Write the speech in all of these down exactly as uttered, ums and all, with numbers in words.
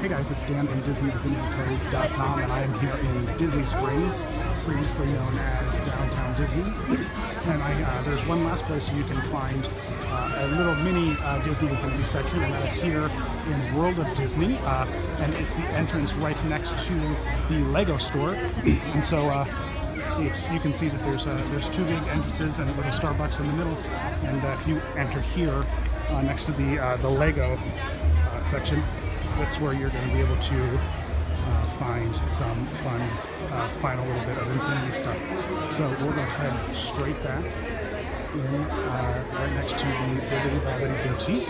Hey guys, it's Dan from Disney Infinity Codes dot com, and I am here in Disney Springs, previously known as Downtown Disney. And I, uh, there's one last place you can find uh, a little mini uh, Disney Infinity section, and that is here in World of Disney. Uh, and it's the entrance right next to the Lego store. And so uh, it's, you can see that there's uh, there's two big entrances and a little Starbucks in the middle. And uh, if you enter here uh, next to the uh, the Lego uh, section, that's where you're going to be able to uh, find some fun, uh, find a little bit of Infinity stuff. So we're going to head straight back in, uh, right next to the Bibbidi Bobbidi Boutique.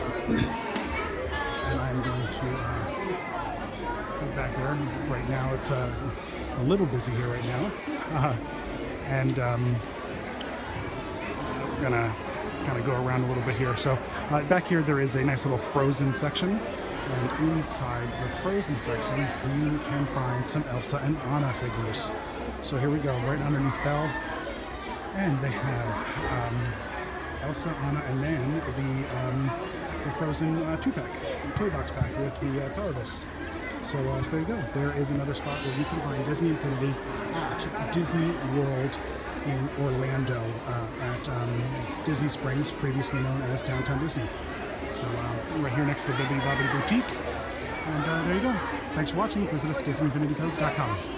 And I'm going to uh, go back there. Right now it's uh, a little busy here right now. Uh, and um, we're going to kind of go around a little bit here. So uh, back here there is a nice little Frozen section. And inside the Frozen section, you can find some Elsa and Anna figures. So here we go, right underneath Belle. And they have um, Elsa, Anna, and then the, um, the Frozen uh, two-pack, toy box pack with the uh, Power Discs. So, uh, so there you go. There is another spot where you can find Disney Infinity at Disney World in Orlando, uh, at um, Disney Springs, previously known as Downtown Disney. So uh, right here next to the Bibbidi Bobbidi Boutique. And uh, there you go. Thanks for watching. Visit us at Disney Infinity Codes dot com.